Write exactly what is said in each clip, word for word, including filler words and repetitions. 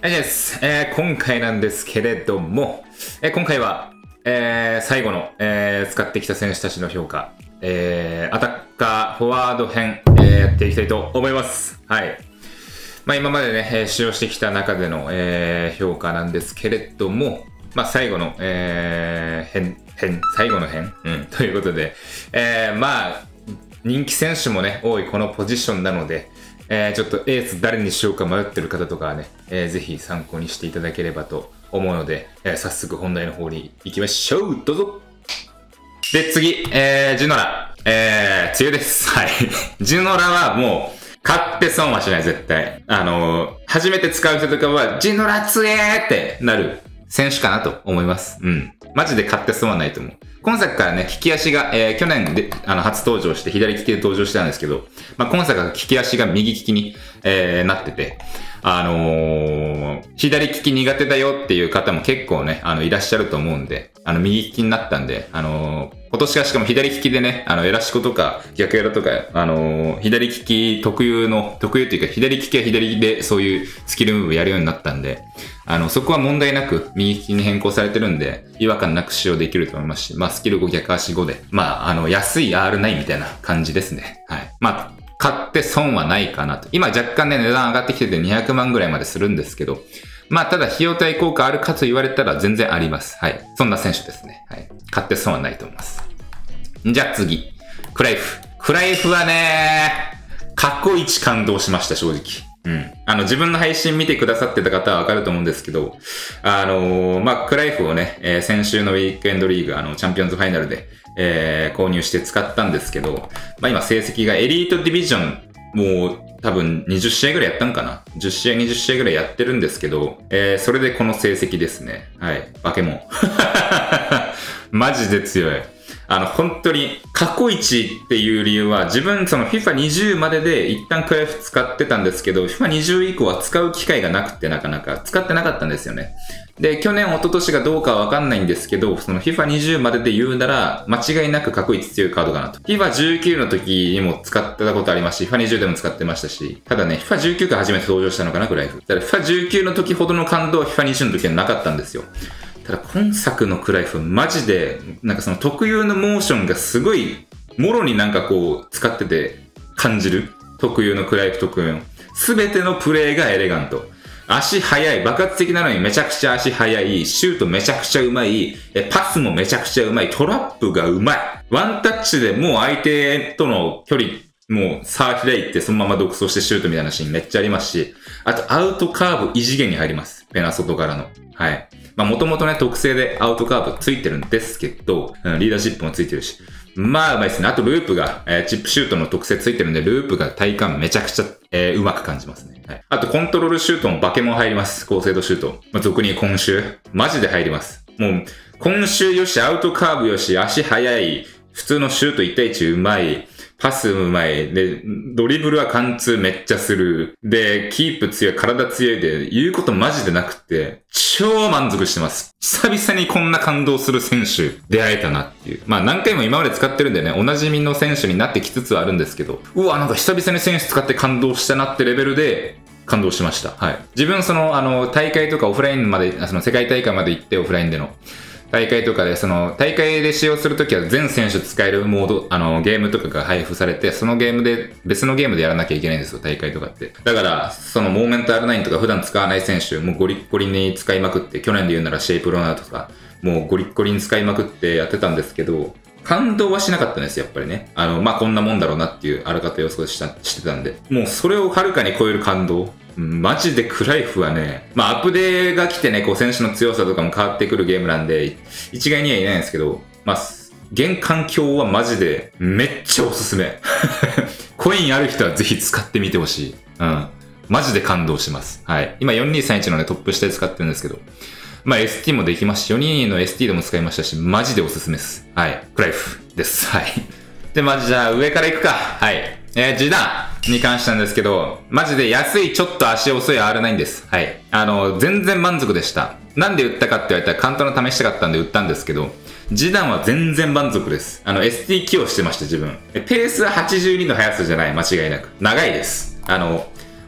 はいです、えー、今回なんですけれども、えー、今回は、えー、最後の、えー、使ってきた選手たちの評価、えー、アタッカー、フォワード編、えー、やっていきたいと思います。はい。まあ今までね、えー、使用してきた中での、えー、評価なんですけれども、まあ最後の、えー、編、編、最後の編うん、ということで、えー、まあ、人気選手もね、多いこのポジションなので、えー、ちょっとエース誰にしようか迷ってる方とかはね、えー、ぜひ参考にしていただければと思うので、えー、早速本題の方に行きましょう。どうぞ。で、次、えー、ジュノラ。えー、梅雨です。はい。ジュノラはもう、買って損はしない、絶対。あのー、初めて使う人とかは、ジュノラ強えってなる選手かなと思います。うん。マジで買って損はないと思う。今作からね、利き足が、えー、去年で、あの、初登場して、左利きで登場したんですけど、まあ、今作は利き足が右利きに、えー、なってて、あのー、左利き苦手だよっていう方も結構ね、あの、いらっしゃると思うんで、あの、右利きになったんで、あのー、今年はしかも左利きでね、あの、エラシコとか逆エラとか、あのー、左利き特有の、特有というか、左利きは左でそういうスキルムーブやるようになったんで、あの、そこは問題なく右利きに変更されてるんで、違和感なく使用できると思いますし、まあ、スキルご逆足ごで、まあ、あの、安い アールナイン みたいな感じですね。はい。まあ、買って損はないかなと。今若干ね、値段上がってきててにひゃくまんぐらいまでするんですけど、まあ、ただ費用対効果あるかと言われたら全然あります。はい。そんな選手ですね。はい。買って損はないと思います。じゃあ次。クライフ。クライフはね、過去一感動しました、正直。うん。あの、自分の配信見てくださってた方はわかると思うんですけど、あのー、まあ、クライフをね、えー、先週のウィークエンドリーグ、あの、チャンピオンズファイナルで、えー、購入して使ったんですけど、まあ、今成績がエリートディビジョン、もう多分にじゅっ試合ぐらいやったんかな ?じゅっ 試合、にじゅっ試合ぐらいやってるんですけど、えー、それでこの成績ですね。はい。化け物。マジで強い。あの、本当に、過去一っていう理由は、自分、その フィファにじゅう までで一旦クライフ使ってたんですけど、フィファにじゅう 以降は使う機会がなくて、なかなか使ってなかったんですよね。で、去年、一昨年がどうかはわかんないんですけど、その フィファにじゅう までで言うなら、間違いなく過去一強いカードかなと。フィファじゅうきゅう の時にも使ってたことありますし、フィファにじゅう でも使ってましたし、ただね、フィファじゅうきゅう が初めて登場したのかな、クライフ。だから フィファじゅうきゅう の時ほどの感動は フィファにじゅう の時はなかったんですよ。ただ今作のクライフマジでなんかその特有のモーションがすごいもろになんかこう使ってて感じる特有のクライフ特有の全てのプレーがエレガント。足速い、爆発的なのにめちゃくちゃ足速い、シュートめちゃくちゃうまい、パスもめちゃくちゃうまい、トラップがうまい。ワンタッチでもう相手との距離もう差開いてそのまま独走してシュートみたいなシーンめっちゃありますし、あとアウトカーブ異次元に入ります。ペナ外からの。はい。まあもともとね特性でアウトカーブついてるんですけど、うん、リーダーシップもついてるし。まあうまいですね。あとループが、えー、チップシュートの特性ついてるんで、ループが体感めちゃくちゃ、えー、うまく感じますね。はい。あとコントロールシュートもバケモン入ります。高精度シュート。まあ、俗に今週。マジで入ります。もう、今週よし、アウトカーブよし、足速い、普通のシュートいち対いちうまい、パスうまい。で、ドリブルは貫通めっちゃする。で、キープ強い、体強いで、言うことマジでなくて、超満足してます。久々にこんな感動する選手、出会えたなっていう。まあ何回も今まで使ってるんでね、お馴染みの選手になってきつつはあるんですけど、うわ、なんか久々に選手使って感動したなってレベルで、感動しました。はい。自分その、あの、大会とかオフラインまで、その世界大会まで行ってオフラインでの、大会とかで、その、大会で使用するときは全選手使えるモード、あの、ゲームとかが配布されて、そのゲームで、別のゲームでやらなきゃいけないんですよ、大会とかって。だから、その、モーメント アールナイン とか普段使わない選手、もうゴリッゴリに使いまくって、去年で言うならシェイプロナーとか、もうゴリッゴリに使いまくってやってたんですけど、感動はしなかったんですよ、やっぱりね。あの、まあ、こんなもんだろうなっていう、あらかた予想した、してたんで。もう、それをはるかに超える感動。マジでクライフはね、まあアップデーが来てね、こう選手の強さとかも変わってくるゲームなんで、一概にはいないんですけど、まあ、現環境はマジでめっちゃおすすめ。コインある人はぜひ使ってみてほしい。うん。マジで感動します。はい。今よんにーさんいちのね、トップ下で使ってるんですけど、まあ エスティー もできますし、よにんの エスティー でも使いましたし、マジでおすすめです。はい。クライフです。はい。で、まじじゃあ上から行くか。はい。えー、ジダンに関してなんですけど、マジで安いちょっと足遅い アールナイン です。はい。あの、全然満足でした。なんで売ったかって言われたら簡単な試したかったんで売ったんですけど、ジダンは全然満足です。あの、エスティー 起用してました、自分。ペースははちじゅうにの速さじゃない、間違いなく。長いです。あの、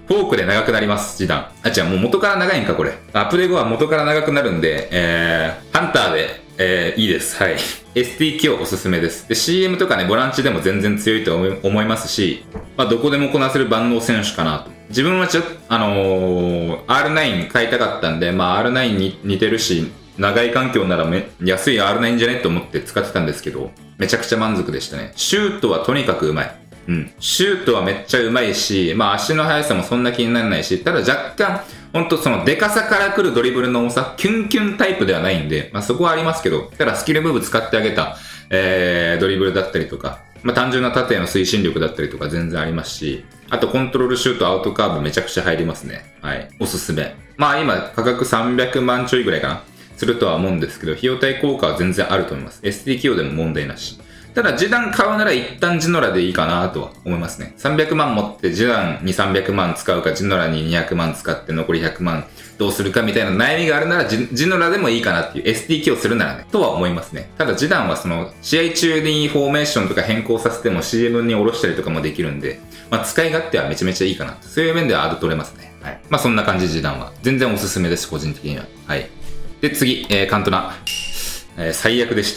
フォークで長くなります、ジダン。あ、違う、もう元から長いんか、これ。アップデート後は元から長くなるんで、えー、ハンターで、えー、いいです。はい。エスティー キーおすすめです。で、シーエム とかね、ボランチでも全然強いと思いますし、まあ、どこでもこなせる万能選手かなと。自分はちょっと、あのー、アールナイン 買いたかったんで、まあ、アールナイン に似てるし、長い環境ならめ安い アールナイン じゃねと思って使ってたんですけど、めちゃくちゃ満足でしたね。シュートはとにかくうまい。うん。シュートはめっちゃうまいし、まあ足の速さもそんな気にならないし、ただ若干、ほんとそのデカさから来るドリブルの重さ、キュンキュンタイプではないんで、まあそこはありますけど、ただスキルムーブ使ってあげた、えー、ドリブルだったりとか、まあ単純な縦への推進力だったりとか全然ありますし、あとコントロールシュート、アウトカーブめちゃくちゃ入りますね。はい。おすすめ。まあ今価格さんびゃくまんちょいぐらいかな。するとは思うんですけど、費用対効果は全然あると思います。エスティー 起用でも問題なし。ただ、ジダン買うなら一旦ジノラでいいかなとは思いますね。さんびゃくまん持ってジダンにさんびゃくまん使うか、ジノラににひゃくまん使って残りひゃくまんどうするかみたいな悩みがあるならジ、ジノラでもいいかなっていう エスティー 起用するならね、とは思いますね。ただ、ジダンはその、試合中にフォーメーションとか変更させても シーエム に下ろしたりとかもできるんで、まあ、使い勝手はめちゃめちゃいいかな。そういう面ではアド取れますね。はい。まあ、そんな感じ、ジダンは。全然おすすめです、個人的には。はい。で、次、えー、カントナ。えー、最悪でした。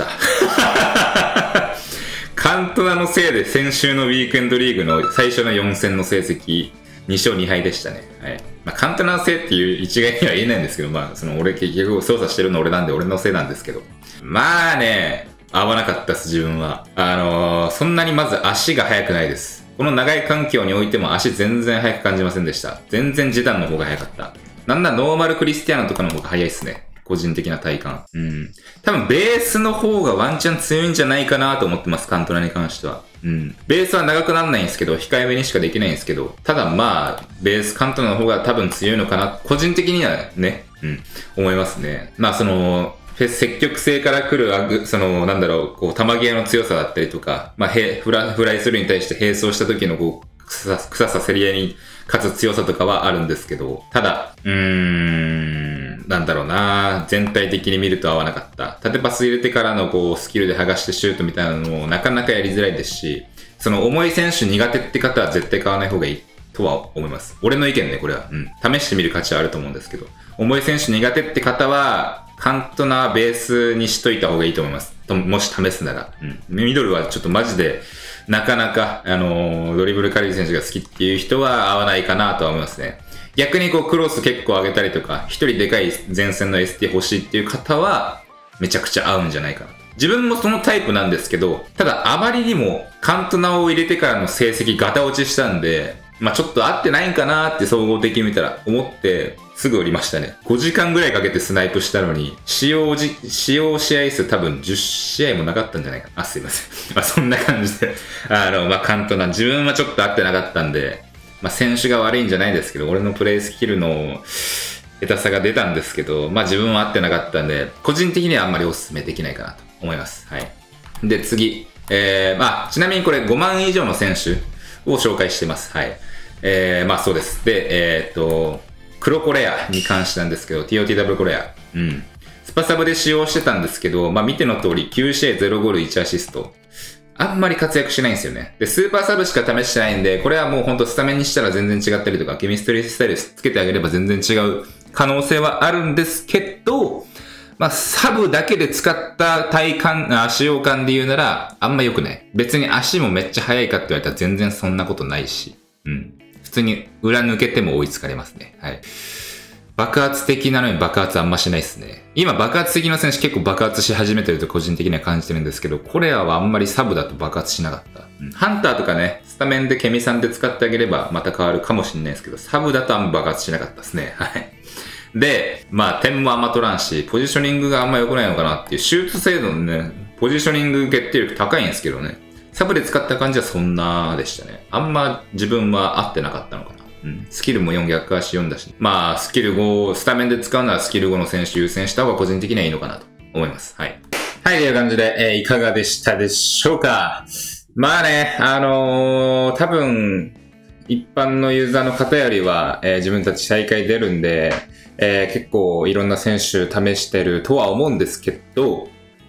カントナのせいで先週のウィークエンドリーグの最初のよん戦の成績に勝に敗でしたね。はい。まあ、カントナのせいっていう一概には言えないんですけど、まあ、その俺結局操作してるの俺なんで俺のせいなんですけど。まあね、合わなかったです、自分は。あのー、そんなにまず足が速くないです。この長い環境においても足全然速く感じませんでした。全然ジダンの方が速かった。なんだノーマルクリスティアーノとかの方が速いっすね。個人的な体感。うん。多分ベースの方がワンチャン強いんじゃないかなと思ってます、カントナに関しては。うん。ベースは長くならないんですけど、控えめにしかできないんですけど、ただまあ、ベースカントナの方が多分強いのかな、個人的にはね、うん、思いますね。まあその、積極性から来る、その、なんだろう、こう、球際の強さだったりとか、まあ、フラ、フライするに対して並走した時のこう、臭さ、臭さ、競り合いに勝つ強さとかはあるんですけど、ただ、うーん、なんだろうな、全体的に見ると合わなかった。縦パス入れてからのこう、スキルで剥がしてシュートみたいなのもなかなかやりづらいですし、その重い選手苦手って方は絶対買わない方がいいとは思います。俺の意見ね、これは。うん。試してみる価値はあると思うんですけど、重い選手苦手って方は、カントナベースにしといた方がいいと思います。ともし試すなら。うん。ミドルはちょっとマジで、なかなか、あのー、ドリブルカリー選手が好きっていう人は合わないかなとは思いますね。逆にこうクロス結構上げたりとか、一人でかい前線の エスティー 欲しいっていう方は、めちゃくちゃ合うんじゃないかな。自分もそのタイプなんですけど、ただあまりにもカントナを入れてからの成績ガタ落ちしたんで、まあちょっと合ってないんかなって総合的に見たら思って、すぐ降りましたね。ごじかんぐらいかけてスナイプしたのに、使用じ、使用試合数多分じゅっしあいもなかったんじゃないかな。あ、すいません。まあそんな感じで、あの、まあカントナ、自分はちょっと合ってなかったんで、まあ選手が悪いんじゃないですけど、俺のプレイスキルの下手さが出たんですけど、まあ自分は合ってなかったんで、個人的にはあんまりお勧めできないかなと思います。はい。で、次。えー、まあちなみにこれごまん以上の選手を紹介してます。はい。えー、まあそうです。で、えー、っと、黒コレアに関してなんですけど、ティーオーティーダブリュー コレア。うん。スパサブで使用してたんですけど、まあ見ての通りきゅう試合ゼロゴールいちアシスト。あんまり活躍しないんですよね。で、スーパーサブしか試してないんで、これはもうほんとスタメンにしたら全然違ったりとか、ケミストリースタイルつけてあげれば全然違う可能性はあるんですけど、まあサブだけで使った体感、あ使用感で言うなら、あんま良くない。別に足もめっちゃ速いかって言われたら全然そんなことないし。うん。普通に裏抜けても追いつかれますね。はい。爆発的なのに爆発あんましないですね。今爆発的な選手結構爆発し始めてると個人的には感じてるんですけど、コレアはあんまりサブだと爆発しなかった。うん、ハンターとかね、スタメンでケミさんで使ってあげればまた変わるかもしれないですけど、サブだとあんま爆発しなかったですね。はい。で、まあ点もあんま取らんし、ポジショニングがあんま良くないのかなっていう、シュート精度のね、ポジショニング決定力高いんですけどね。サブで使った感じはそんなでしたね。あんま自分は合ってなかったのかな。うん。スキルもよん逆足よんだし。まあ、スキルご、スタメンで使うならスキルごの選手優先した方が個人的にはいいのかなと思います。はい。はい、という感じで、えー、いかがでしたでしょうか。まあね、あのー、多分、一般のユーザーの方よりは、えー、自分たち大会出るんで、えー、結構いろんな選手試してるとは思うんですけど、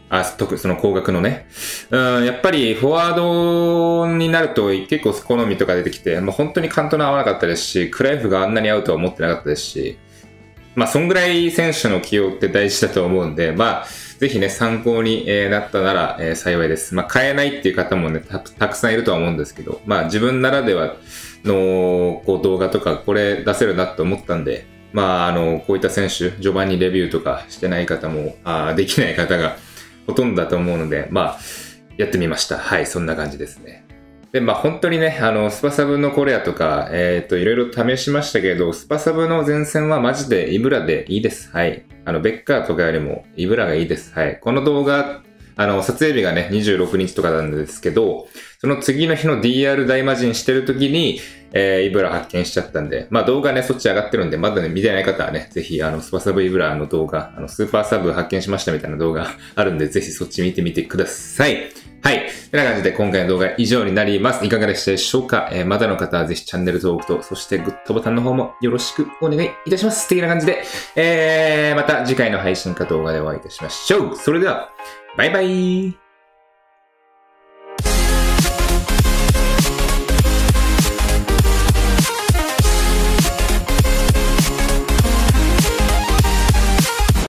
あ、特その高額のね。うん、やっぱりフォワードになると結構好みとか出てきて、まあ、本当にカントナ合わなかったですし、クライフがあんなに合うとは思ってなかったですし、まあ、そんぐらい選手の起用って大事だと思うんで、まあ、ぜひね、参考になったなら、えー、幸いです。まあ、買えないっていう方もねた、たくさんいるとは思うんですけど、まあ、自分ならではのこう動画とか、これ出せるなと思ったんで、まあ、あの、こういった選手、序盤にレビューとかしてない方も、あできない方がほとんどだと思うので、まあ、やってみました。はい、そんな感じですね。で、まあ本当にね、あの、スパサブのコレアとか、えっと、いろいろ試しましたけど、スパサブの前線はマジでイブラでいいです。はい。あの、ベッカーとかよりもイブラがいいです。はい。この動画、あの、撮影日がね、にじゅうろくにちとかなんですけど、その次の日の ディーアール 大魔神してる時に、えー、イブラ発見しちゃったんで、まあ動画ね、そっち上がってるんで、まだね、見てない方はね、ぜひ、あの、スパサブイブラの動画、あの、スーパーサブ発見しましたみたいな動画あるんで、ぜひそっち見てみてください。はい。てな感じで今回の動画は以上になります。いかがでしたでしょうか、えー、まだの方はぜひチャンネル登録と、そしてグッドボタンの方もよろしくお願いいたします。的な感じで、えー、また次回の配信か動画でお会いいたしましょう。それでは、バイバイ。